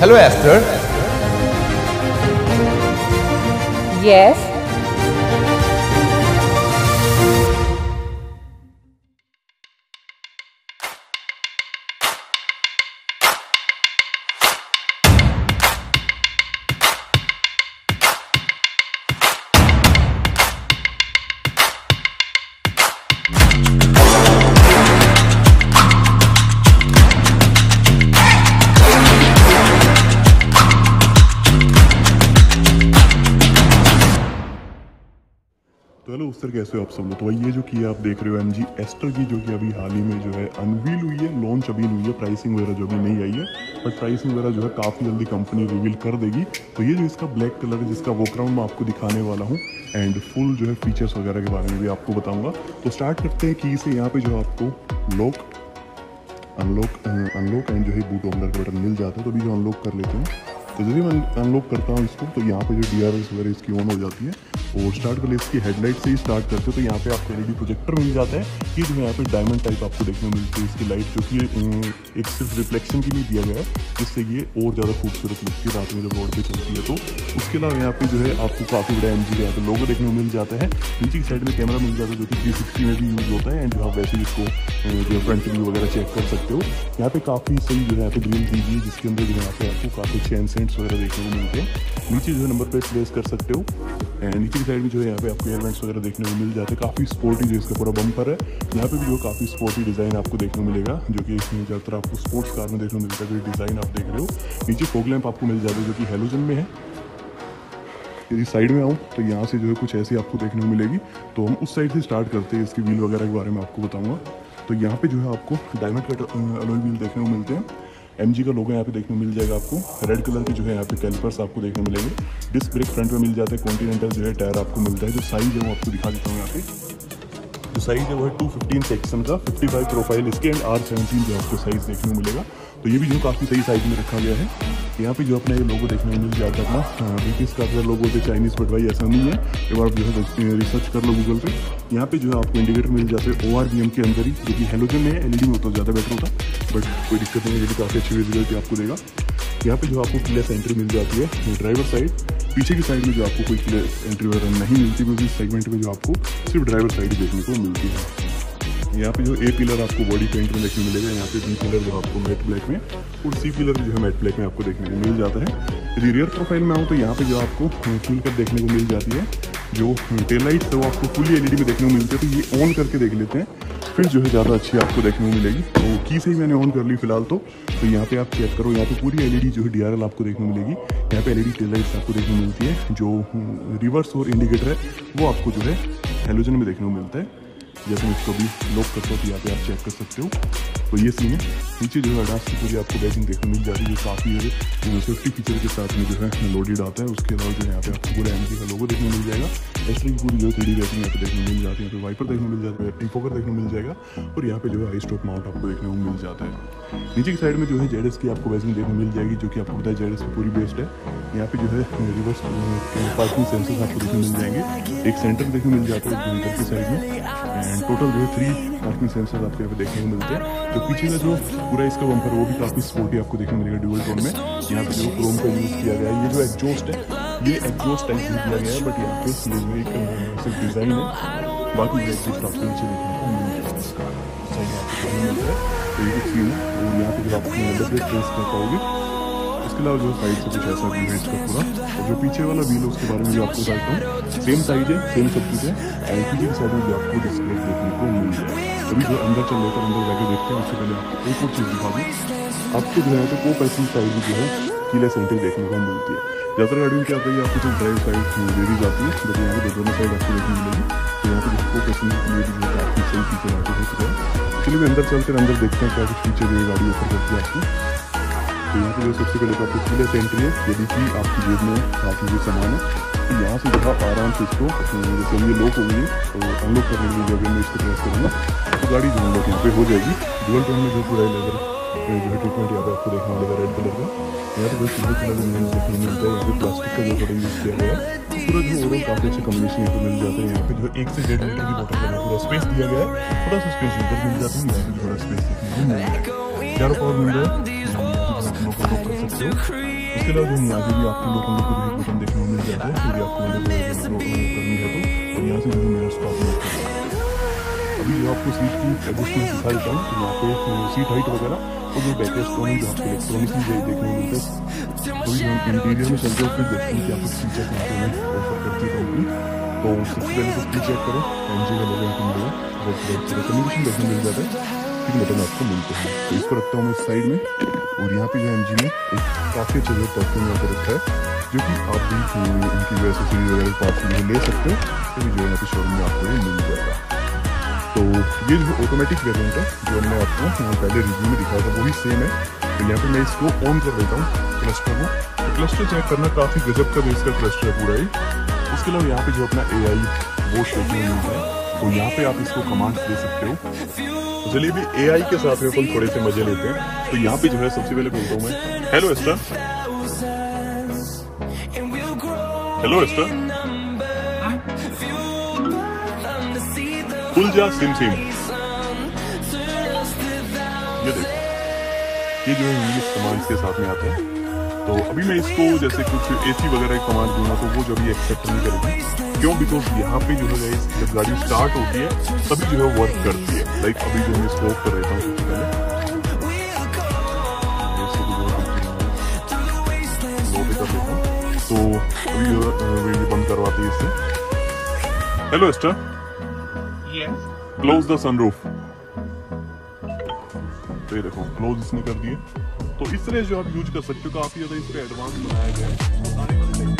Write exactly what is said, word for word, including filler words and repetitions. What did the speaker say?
Hello, Esther. Yes. तो hello sir, कैसे हो आप सब लोग। तो ये जो कि आप देख रहे हो एम जी एस्टर की, जो कि अभी हाल ही में जो है अनवील हुई है, लॉन्च अभी हुई है, प्राइसिंग वगैरह जो अभी नहीं आई है, बट प्राइसिंग वगैरह जो है काफ़ी जल्दी कंपनी रिवील कर देगी। तो ये जो इसका ब्लैक कलर है, जिसका वॉकराउंड मैं आपको दिखाने वाला हूँ एंड फुल जो है फीचर्स वगैरह के बारे में भी आपको बताऊँगा। तो स्टार्ट करते हैं की से। यहाँ पर जो आपको लॉक अनलॉक अनलॉक एंड जो है बूट ओपनर का बटन मिल जाता है। तो अभी जो अनलॉक कर लेते हैं, तो जब मैं अनलॉक करता हूँ इसको, तो यहाँ पे जो डी आर एस वगैरह इसकी ऑन हो जाती है। और स्टार्ट कर ले इसकी हेडलाइट से ही स्टार्ट करते हो, तो यहाँ पे आपको एलईडी प्रोजेक्टर मिल जाता है कि जो यहाँ पे डायमंड टाइप आपको देखने को मिलती है इसकी लाइट, जो कि एक सिर्फ रिफ्लेक्शन के लिए दिया गया है, जिससे ये और ज़्यादा खूबसूरत लगती है रात में जब रोड पे चलती है। तो उसके अलावा यहाँ पे जो है आपको काफ़ी बड़ा एम जी का लोगो देखने को मिल जाता है। नीचे की साइड में कैमरा मिल जाता है, जो कि थ्री सिक्सटी में भी यूज़ होता है एंड जो आप वैसे इसको जो फ्रंट व्यू वगैरह चेक कर सकते हो। यहाँ पे काफ़ी सही जो है यहाँ पे ग्रिल दी गई है, जिसके अंदर जो है यहाँ पे आपको काफ़ी अच्छे एंसेंट्स वगैरह देखने को मिलते हैं। नीचे जो है नंबर प्लेट प्लेस कर सकते हो एंड नीचे की साइड में जो है यहाँ पे आपको एयरवेंट्स वगैरह देखने को मिल जाते हैं। काफ़ी स्पोर्टी जो इसका पूरा बम्पर है, यहाँ पे भी जो काफ़ी स्पोर्टी डिज़ाइन आपको देखने को मिलेगा, जो कि ज़्यादातर आपको स्पोर्ट्स कार में देखने को मिलता है। जो डिज़ाइन आप देख रहे हो, नीचे फॉग लैंप आपको मिल जाता है, जो कि हेलोजन में है। यदि साइड में आऊँ तो यहाँ से जो है कुछ ऐसी आपको देखने को मिलेगी। तो हम उस साइड से स्टार्ट करते हैं, इसकी व्हील वगैरह के बारे में आपको बताऊँगा। तो यहाँ पे जो है आपको डायमंड कट अलॉय व्हील देखने को मिलते हैं। एमजी का लोगो यहाँ पे देखने को मिल जाएगा आपको। रेड कलर के जो है यहाँ पे कैलिपर्स आपको देखने को मिलेंगे। डिस्क ब्रेक फ्रंट में मिल जाता है। कॉन्टिनेंटल जो है टायर आपको मिलता है। जो साइज है वो आपको दिखा देता हूँ यहाँ पे। जो साइज है वो है टू फिफ्टीन सेक्शन का, फिफ्टी फाइव प्रोफाइल इसके एंड आर सेवनटीन जो आपको साइज देखने को मिलेगा। तो ये भी जो काफ़ी सही साइज में रखा गया है। यहाँ पे जो अपना ये लोगो देखने को मिल जाता है अपना ब्रिटिश का अगर लोगो से चाइनीज़ बट भाई ऐसा नहीं है। एक बार आप जो है रिसर्च कर लो गूगल पे। यहाँ पे जो है आपको इंडिकेटर मिल जाते हैं ओ आर बी एम के अंदर ही, जो कि हेलोजन में है। एलईडी में होता तो ज़्यादा बेटर होता, बट कोई दिक्कत नहीं है, काफ़ी अच्छी विजिबिलिटी आपको देगा। यहाँ पे जो आपको क्लियर एंट्री मिल जाती है ड्राइवर साइड। पीछे की साइड में जो आपको कोई क्लियर एंट्री वगैरह नहीं मिलती, क्योंकि इस सेगमेंट में जो आपको सिर्फ ड्राइवर साइड देखने को मिलती है। यहाँ पे जो ए पिलर आपको बॉडी पेंट में देखने को मिलेगा, यहाँ पे बी पिलर जो आपको मैट ब्लैक में और सी पिलर जो है मैट ब्लैक में आपको देखने को मिल जाता है। यदि रियर प्रोफाइल में आऊँ तो यहाँ पे जो आपको फुल कट देखने को मिल जाती है। जो टेल लाइट है वो आपको फुली एलईडी में देखने को मिलती है। तो ये ऑन करके देख लेते हैं, फिर जो है ज़्यादा अच्छी आपको देखने को मिलेगी। तो की से ही मैंने ऑन कर ली फिलहाल तो। तो यहाँ पे आप चेक करो, यहाँ पे पूरी एलईडी जो है डीआरएल आपको देखने को मिलेगी। यहाँ पे एलईडी टेल लाइट्स आपको देखने को मिलती है। जो रिवर्स और इंडिकेटर है वो आपको जो है हेलोजन में देखने को मिलता है। जैसे मैं इसको भी लॉक करता हूँ तो यहाँ पे आप चेक कर सकते हो। तो ये सीन है। नीचे जो है अडास की पूरी आपको बैजिंग देखने को मिल जाती है, जो काफ़ी है सेफ्टी फीचर के साथ में जो है लोडेड आता है। उसके अलावा जो है यहाँ पे आपको पूरा एमजी का लोगो देखने को मिल जाएगा। इस तरह की पूरी जो थ्री डी बैजिंग यहाँ पे देखने को मिल जाती है। यहाँ पे वाइपर देखने को मिल जाता है, टीफोकर देखने को मिल जाएगा और यहाँ पे जो है हाई स्टॉप माउंट आपको देखने को मिल जाता है। नीचे की साइड में जो है जेडएस की आपको बैजिंग देखने को मिल जाएगी, जो कि आपको पता है जेडएस की पूरी बेस्ड है। यहाँ पे जो है रिवर्स पार्किंग सेंसर्स आपको देखने मिल जाएंगे। एक सेंटर देखने को मिल जाता है इधर की साइड में एंड टोटल जो है थ्री पार्किंग सेंसर आपको यहाँ पे देखने को मिलते हैं। तो पीछे का जो पूरा इसका बम्पर है वो भी काफ़ी स्पोर्टी आपको देखने को मिलेगा ड्यूअल टोन में। यहाँ पे जो क्रोम का यूज़ किया गया है, ये जो एग्जॉस्ट है ये एग्जॉस्ट टाइप में दिया गया है, बट यहाँ पे ये जो एक सिर्फ डिज़ाइन है। बाकी जो एग्जॉस्ट आपको नीचे देखने को मिल जाएगा, इसका सही आपको मिलता है। तो ये सीन है और यहाँ पे जो आप नंबर प्लेट ट्रेस कर पाओगे। इसके अलावा जो साइड से कुछ ऐसा व्यू है इसका पूरा। और जो पीछे वाला व्हील है उसके बारे में भी आपको बताता हूँ। सेम साइज है, सेम सब कुछ है एंड पीछे की साइड में भी आपको डिस्प्ले देखने को मिल जाए। अभी जो अंदर चल रहे अंदर जाके देखते हैं। उससे पहले आपको एक और चीज़ दिखा दूँ। आपको जो है तो को पैसेंजर साइड में जो है कीलेस एंट्री देखने को मिलती है। ज़्यादातर गाड़ी में क्या होता है आपको जो ड्राइव साइड दे दी जाती है, बट यहाँ पे दोनों साइड आपको देखने मिलेगी। तो यहाँ पे जो को पैसेंजर के लिए भी जो काफ़ी सही फीचर यहाँ पे हो चुका है। चलिए भी अंदर चलते हैं, अंदर देखते हैं क्या कुछ फीचर ये गाड़ी ऑफर करती है आपको। तो यहाँ पे जो सबसे पहले तो आपको कीलेस एंट्री है। यदि कि आपकी जेब में काफ़ी जो सामान है तो यहाँ से जो आराम से इसको जैसे ये लॉक होगी तो अनलॉक करने के लिए जब मैं इसको प्रेस करूँगा तो गाड़ी जो अनलॉक यहाँ पे हो जाएगी। ड्यूअल टोन में जो पूरा लेदर जो है ट्रीटमेंट यहाँ पे आपको देखने मिलेगा रेड कलर का। यहाँ पे जो सिल्वर कलर में देखने मिलता है, यहाँ पे प्लास्टिक का जो बटन यूज़ किया गया है पूरा जो ओवरऑल काफ़ी अच्छा कम्बिनेशन यहाँ पे मिल जाता है। यहाँ पे जो एक से डेढ़ लीटर की बोतल का पूरा स्पेस दिया गया है। थोड़ा सा स्पेस इधर मिल जाता है, यहाँ पे थोड़ा स्पेस देखने को मिल जाएगा। चारों पावर मिल रहा है, कर सकते हो। इसके अलावा जो यहाँ से भी आपको लोग अंदर को भी बटन देखने को मिल जाता है, फिर आपको अंदर करनी है तो यहाँ से जो मेरा स्टॉप है। अभी जो आपको सीट की एडजस्टमेंट दिखा देता हूँ, तो यहाँ पे सीट हाइट वगैरह और जो बैक जो आपको इलेक्ट्रॉनिकली देखने को मिलता है। तो जो इंटीरियर में चलते हैं उसमें देखते हैं कि आपको स्पीड चेक यहाँ पे ऑफर करती है कंपनी। तो सबसे पहले तो स्पीड चेक करें, एम जी का लोगों को मिलेगा और कम्युनिकेशन देखने मिल जाता है, तीन बटन आपको मिलते हैं। तो इसको रखता हूँ मैं इस साइड में, और यहाँ पे जो एम जी ने एक काफ़ी अच्छा जो परफ्यूम यहाँ पर रखा है, जो कि आप भी इनकी जो एसेसरीज वगैरह पार्ट्स जो ले सकते हो, तो जो यहाँ पे शोरूम में आपको ये मिल जाएगा। तो ये जो ऑटोमेटिक वेरिएंट है जो हमने आपको पहले रिव्यू में दिखाया था वही सेम है। तो यहाँ पे मैं इसको ऑन कर देता हूँ क्लस्टर को। तो क्लस्टर चेक करना काफ़ी गजब का बेस का क्लस्टर है पूरा ही। उसके अलावा यहाँ पे जो अपना ए आई वो देखने को मिलता है, तो यहाँ पे आप इसको कमांड दे सकते हो। तो चलिए भी ए आई के साथ में अपन थोड़े से मजे लेते हैं। तो यहाँ पे जो है सबसे पहले बोलता हूँ मैं, हेलो एस्टर, हेलो एस्टर, खुल जा सिम सिम। ये देखो, ये जो है इंग्लिश कमांड्स के साथ में आता है। तो अभी मैं इसको जैसे कुछ एसी वगैरह की कमांड दूंगा तो वो जो भी एक्सेप्ट नहीं करेगी। क्यों? बिकॉज यहाँ पे जो है जब गाड़ी स्टार्ट होती है तभी जो है वर्क करती है। लाइक अभी जो मैं इसको ऑफ कर देता हूँ सबसे पहले, लो पे कर देता हूँ। तो अभी जो है बंद करवाती है इससे। Hello Esther, close the sunroof. तो ये देखो क्लोज इसने कर दिए। तो इस तरह जो आप यूज कर सकते हो, काफी ज्यादा इस पे एडवांस बनाया गया है।